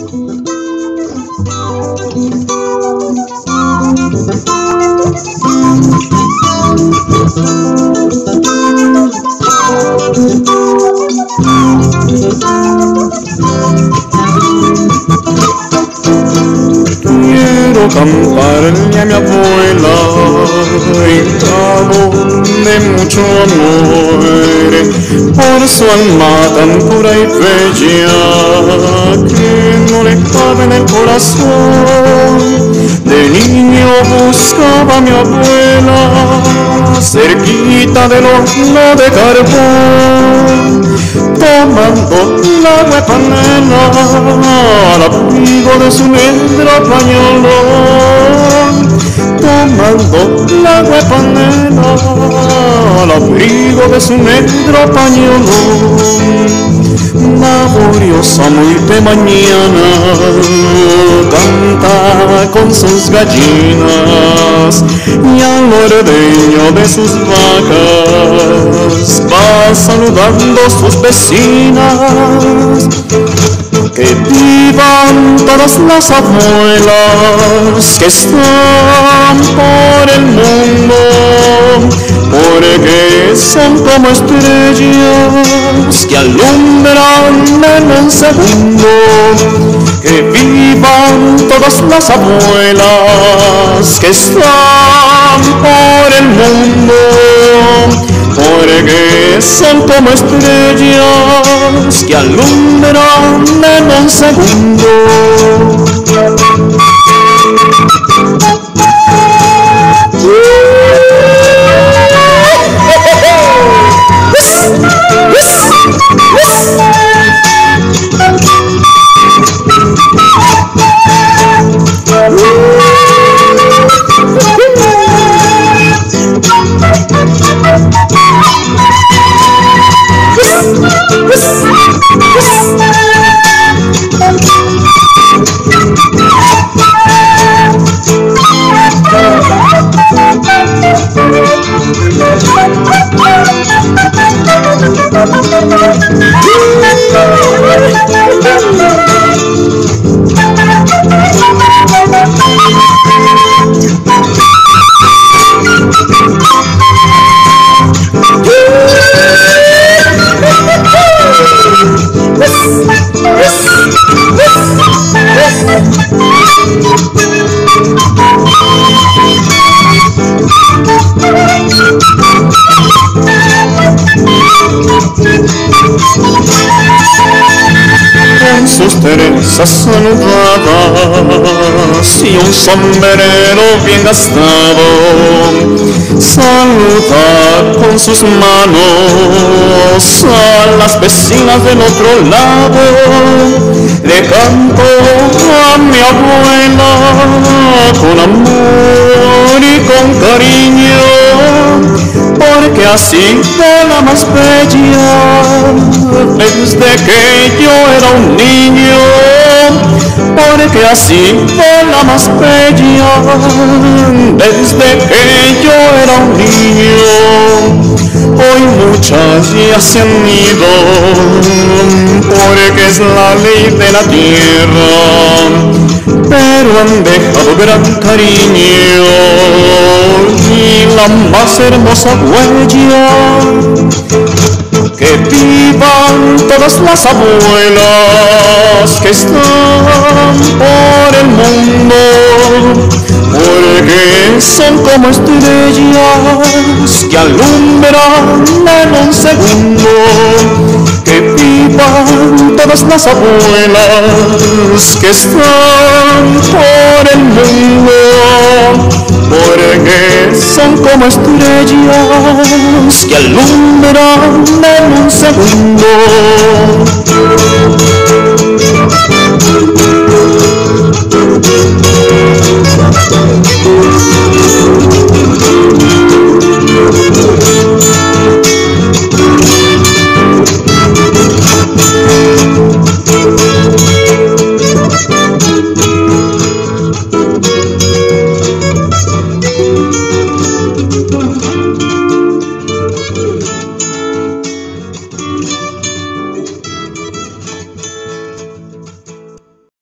Quiero cantarle a mi abuela hincado de mucho amor por su alma tan pura y bella que no le cabe en el corazón. De niño buscaba a mi abuela cerquita del horno de carbón, tomando la agua panela al abrigo de su negro pañolón, tomando la agua panela al abrigo de su negro pañolón. Laboriosa muy de mañana canta con sus gallinas y al ordeño de sus vacas va saludando sus vecinas. Que vivan todas las abuelas que están por el mundo, porque son como estrellas que alumbran en un segundo. Que vivan todas las abuelas que están por el mundo, porque son como estrellas que alumbran en un segundo. Con sus trenzas saludadas y un sombrero bien gastado, saluda con sus manos a las vecinas del otro lado. Le canto a mi abuela con amor y con cariño, porque así fue la más bella desde que yo era un niño, porque así fue la más bella desde que yo era un niño. Hoy muchas ya se han ido, porque es la ley de la tierra, pero han dejado gran cariño y la más hermosa huella. Que vivan todas las abuelas que están por el mundo, porque son como estrellas que alumbran en un segundo. Que vivan todas las abuelas que están por el mundo, porque son como estrellas que alumbran en un segundo.